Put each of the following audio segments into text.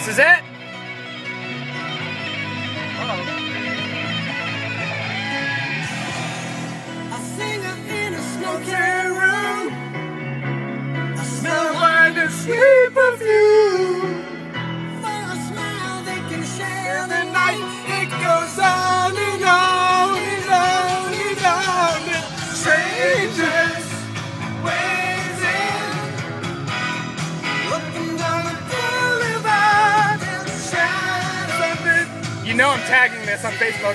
is it. I sing in a smoky room. I smell like the sweet perfume. For a smile they can share the night. It goes on and on and on and on. Strangers waiting, looking down the boulevard and shadows. You know I'm tagging this on Facebook.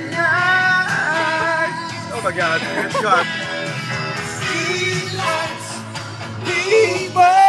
Oh my God, it's gone. Streetlights, people.